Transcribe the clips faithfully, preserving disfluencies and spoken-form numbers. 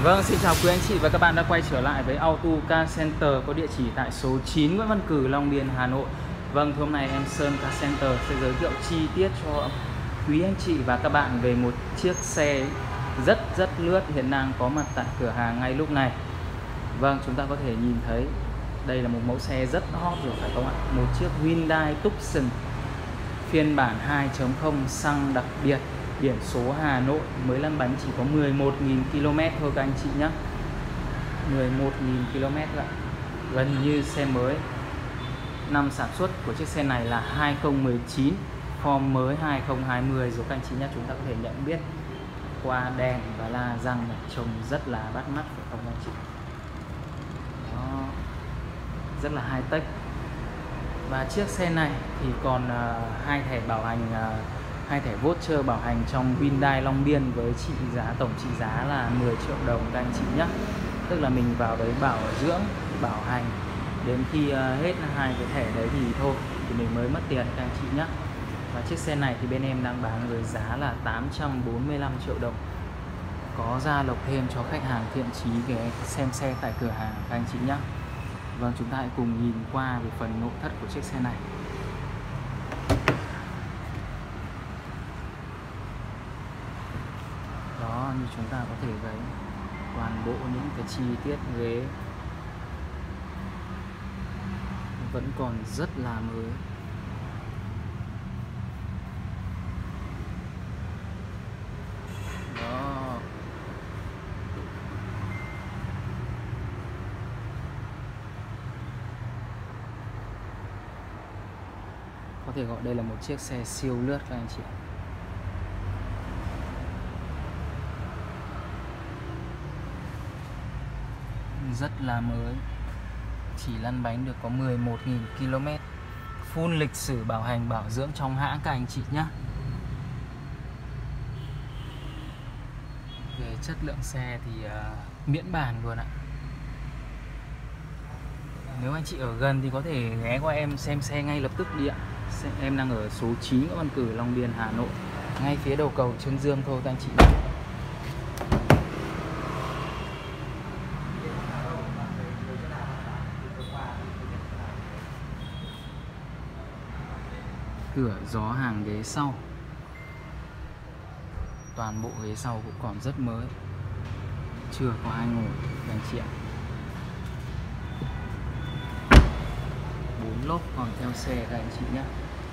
Vâng, xin chào quý anh chị và các bạn đã quay trở lại với Auto Car Center có địa chỉ tại số chín Nguyễn Văn Cử, Long Biên, Hà Nội. Vâng, hôm nay em Sơn Car Center sẽ giới thiệu chi tiết cho quý anh chị và các bạn về một chiếc xe rất rất lướt hiện đang có mặt tại cửa hàng ngay lúc này. Vâng, chúng ta có thể nhìn thấy đây là một mẫu xe rất hot rồi phải không ạ? Một chiếc Hyundai Tucson phiên bản hai chấm không xăng đặc biệt, biển số Hà Nội, mới lăn bánh chỉ có mười một nghìn ki lô mét thôi các anh chị nhé. mười một nghìn ki lô mét ạ, gần như xe mới. Năm sản xuất của chiếc xe này là hai không một chín, form mới hai không hai không rồi các anh chị nhé. Chúng ta có thể nhận biết qua đèn và la răng này, trông rất là bắt mắt phải không anh chị? Đó, rất là high tech. Và chiếc xe này thì còn uh, hai thẻ bảo hành, uh, hai thẻ voucher bảo hành trong Hyundai Long Biên với trị giá tổng trị giá là mười triệu đồng các anh chị nhé. Tức là mình vào đấy bảo dưỡng, bảo hành, đến khi uh, hết hai cái thẻ đấy thì thôi thì mình mới mất tiền các anh chị nhé. Và chiếc xe này thì bên em đang bán với giá là tám trăm bốn mươi lăm triệu đồng. Có gia lộc thêm cho khách hàng thiện chí ghé xem xe tại cửa hàng các anh chị nhé. Vâng, chúng ta hãy cùng nhìn qua về phần nội thất của chiếc xe này. Đó, như chúng ta có thể thấy toàn bộ những cái chi tiết ghế vẫn còn rất là mới. Đó. Có thể gọi đây là một chiếc xe siêu lướt các anh chị. Rất là mới, chỉ lăn bánh được có mười một nghìn ki lô mét, full lịch sử bảo hành bảo dưỡng trong hãng các anh chị nhé. Về chất lượng xe thì uh, miễn bàn luôn ạ. Nếu anh chị ở gần thì có thể ghé qua em xem xe ngay lập tức đi ạ. Em đang ở số chín Nguyễn Văn Cử, Long Biên, Hà Nội, ngay phía đầu cầu Trương Dương thôi các anh chị nhé. Cửa gió hàng ghế sau, toàn bộ ghế sau cũng còn rất mới, chưa có ai ngồi các anh chị ạ. Bốn lốp còn theo xe các anh chị nhé.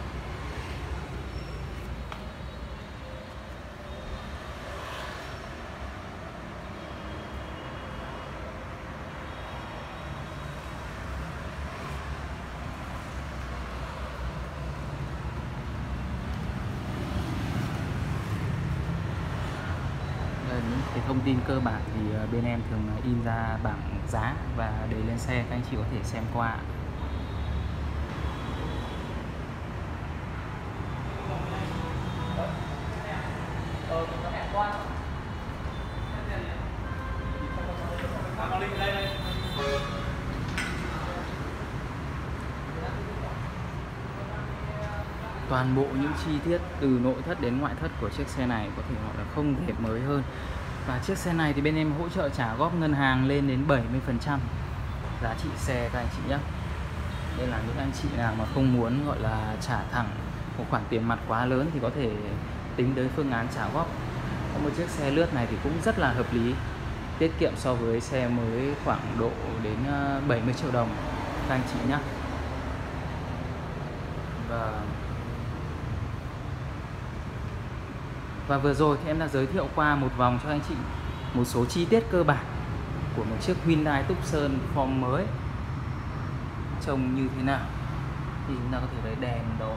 Những cái thông tin cơ bản thì bên em thường in ra bảng giá và để lên xe, các anh chị có thể xem qua. Toàn bộ những chi tiết từ nội thất đến ngoại thất của chiếc xe này có thể gọi là không thể mới hơn. Và chiếc xe này thì bên em hỗ trợ trả góp ngân hàng lên đến bảy mươi phần trăm giá trị xe các anh chị nhé. Đây là những anh chị nào mà không muốn gọi là trả thẳng một khoản tiền mặt quá lớn thì có thể tính tới phương án trả góp. Có một chiếc xe lướt này thì cũng rất là hợp lý, tiết kiệm so với xe mới khoảng độ đến bảy mươi triệu đồng các anh chị nhé. Và Và vừa rồi thì em đã giới thiệu qua một vòng cho anh chị một số chi tiết cơ bản của một chiếc Hyundai Tucson form mới trông như thế nào thì chúng ta có thể thấy đèn đóm.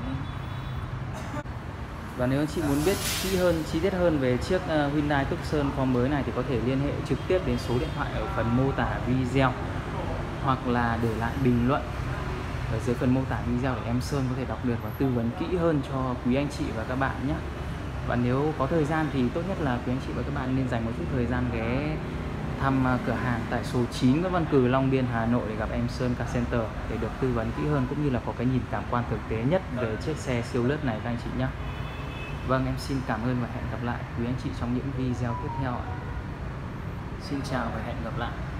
Và nếu anh chị muốn biết kỹ hơn, chi tiết hơn về chiếc Hyundai Tucson form mới này thì có thể liên hệ trực tiếp đến số điện thoại ở phần mô tả video, hoặc là để lại bình luận ở dưới phần mô tả video để em Sơn có thể đọc được và tư vấn kỹ hơn cho quý anh chị và các bạn nhé. Và nếu có thời gian thì tốt nhất là quý anh chị và các bạn nên dành một chút thời gian ghé thăm cửa hàng tại số chín Nguyễn Văn Cử, Long Biên, Hà Nội để gặp em Sơn Car Center để được tư vấn kỹ hơn cũng như là có cái nhìn cảm quan thực tế nhất về chiếc xe siêu lướt này các anh chị nhé. Vâng, em xin cảm ơn và hẹn gặp lại quý anh chị trong những video tiếp theo ạ. Xin chào và hẹn gặp lại.